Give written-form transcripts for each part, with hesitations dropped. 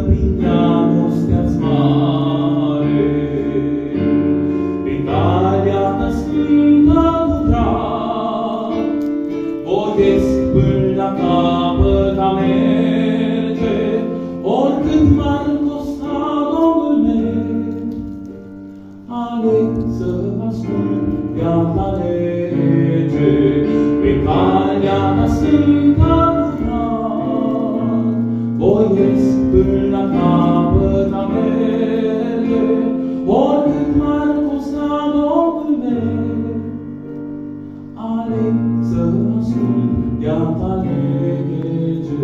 prin dragostea-ți mare, pe calea ta sfântă cu drag, voiesc până la capăt a merge, oricât m-ar costa Domnul meu, aleg să ascult de-a lege, pe calea ta sfântă cu drag, voiesc până la capăt a merge, oricât m-ar costa Domnul meu, aleg să ascult de-a lege.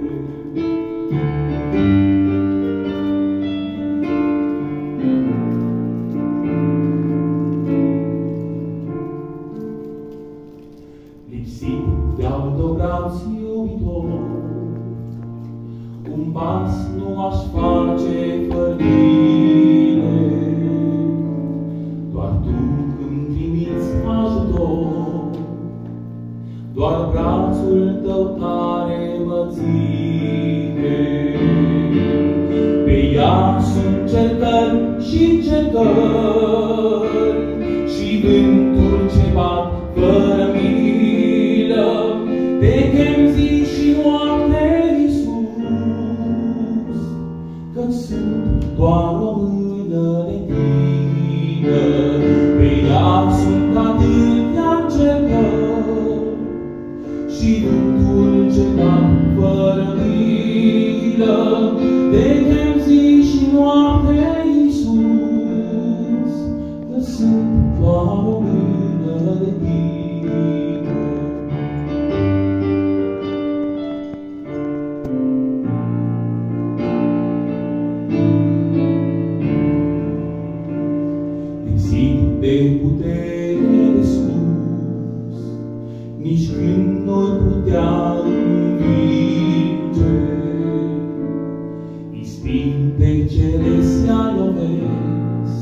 Lipsit de-al tău braț iubitor, un pas nu aș face fără tine. Doar tu îmi trimiți ajutor, doar brațul tău tare mă ține. Pe ea sunt cercări și încercări, și vânturi ce bat fără milă, te chem zi și noapte, Iisus, că-ți sunt doar o mână de tine. Pe ea sunt atâtea încercări, și vântul ce bat fără milă, te chem zi și noapte, Iisus, că sunt doar o mână de tine. Lipsit de putere de sus, nici când nu-i putea învinge, ispite celestia lovesc,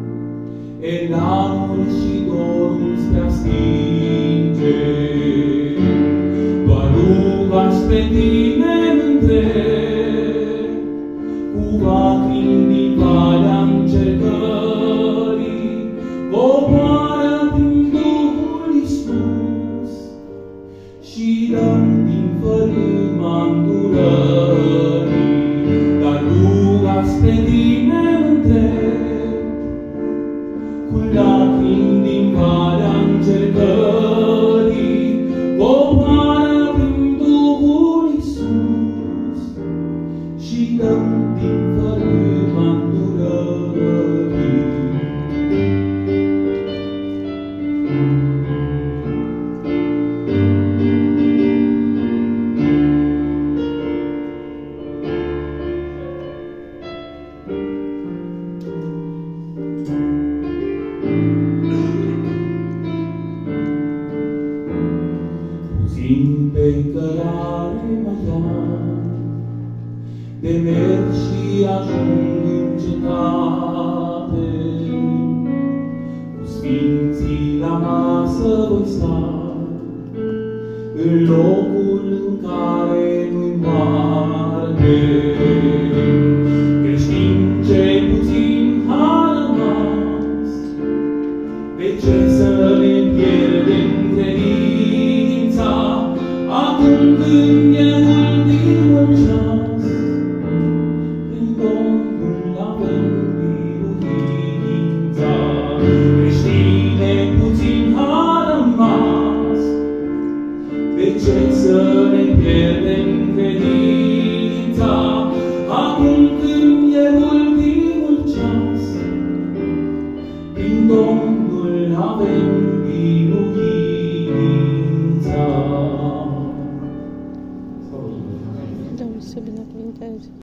elanul și dorul spre-a stinge. Doar ruga spre tine întreg, cu lacrimi din valea încercării, coboară prin Duhul Iisus și dă-mi din fărâma îndurării. Dar ruga spre tine întreg, cu lacrimi din valea încercării, coboară prin Duhul Iisus și dă-mi din fărâma îndurării. Puțin pe cărare mă ia, de merg și ajung în cetate. Cu sfinții la masă voi sta, în locul în care nu-i moarte. Creștini cei puțin har rămas, de ce să le pierdem credința, acum când e ultimul ceas, când Domnul avem biruința. Creștine puțin har rămas, de ce să ne pierdem credința, acum când e ultimul ceas, când Domnul avem biruința. Domnul să binecuvânteze.